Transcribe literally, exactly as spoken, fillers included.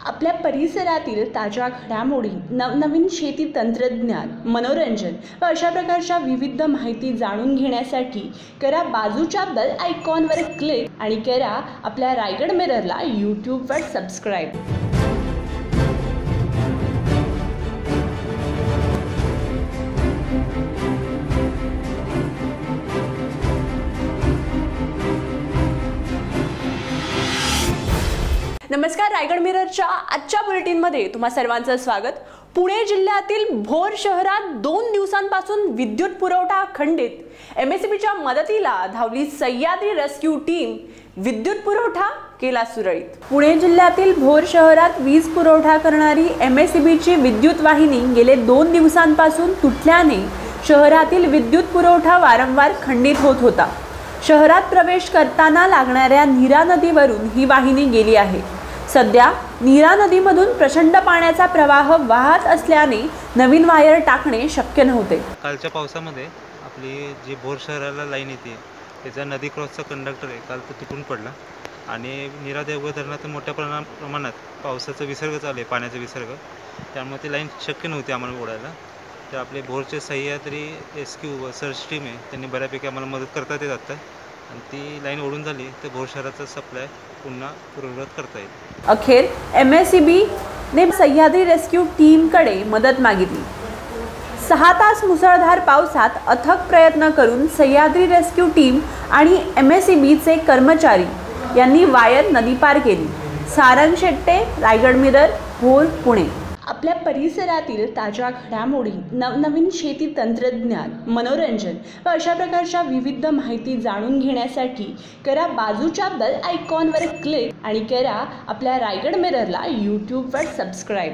आपल्या परिसरातील ताज्या घडामोडी, नवनवीन शेती तंत्रज्ञान, मनोरंजन व अशा प्रकारच्या विविध माहिती जाणून घेण्यासाठी करा बाजूच्या बेल आयकॉनवर क्लिक आणि करा आपल्या रायगड मिररला यूट्यूबवर सबस्क्राईब। नमस्कार, रायगड मिररच्या आजच्या बुलेटिनमध्ये तुम्हा सर्वांचं स्वागत। पुणे जिल्ह्यातील भोर शहरात दोन दिवसांपासून विद्युत पुरवठा खंडित। एमएससीबीच्या मदतीला धावली सह्याद्री रेस्क्यू टीम, विद्युत पुरवठा केला सुरळीत। पुणे जिल्ह्यातील भोर शहरात वीज पुरवठा करणारी एमएससीबीची विद्युत वाहिनी गेले दोन दिवसांपासून तुटल्याने शहरातील विद्युत पुरवठा वारंवार खंडित होत होता। शहरात प्रवेश करताना लागणाऱ्या नीरा नदीवरून ही वाहिनी गेली आहे। सध्या नीरा नदीमधून प्रचंड पाण्याचा प्रवाह वाहत असल्याने नवीन वायर टाकणे शक्य नव्हते। कालच्या पावसामध्ये आपली जी भोर शहराला लाईन येते त्याचा नदी क्रॉसचा कंडक्टर आहे, काल तो तुटून पडला आणि नीरा देवगड धरणात मोठ्या प्रमाणात पावसाचा विसर्ग चालू आहे, पाण्याचा विसर्ग, त्यामुळे ती लाईन शक्य नव्हती आम्हाला ओढायला। तर आपले भोरचे सह्याद्री रेस्क्यू व सर्च टीम आहे, त्यांनी बऱ्यापैकी आम्हाला मदत करतात येत आता, आणि ती लाईन ओढून झाली तर भोर शहराचा सप्लाय पुन्हा पूर्ववत करता येईल। अखेर एमएससीबीने सह्याद्री रेस्क्यू टीमकडे मदत मागितली। सहा तास मुसळधार पावसात अथक प्रयत्न करून सह्याद्री रेस्क्यू टीम आणि एमएससीबीचे कर्मचारी यांनी वायर नदी पार केली। सारंग शेट्टे, रायगड मिरर, भोर, पुणे। आपल्या परिसरातील ताज्या घडामोडी, नवनवीन शेती तंत्रज्ञान, मनोरंजन व अशा प्रकारच्या विविध माहिती जाणून घेण्यासाठी करा बाजूच्या बेल आयकॉनवर क्लिक आणि करा आपल्या रायगड मिररला यूट्यूबवर सबस्क्राईब।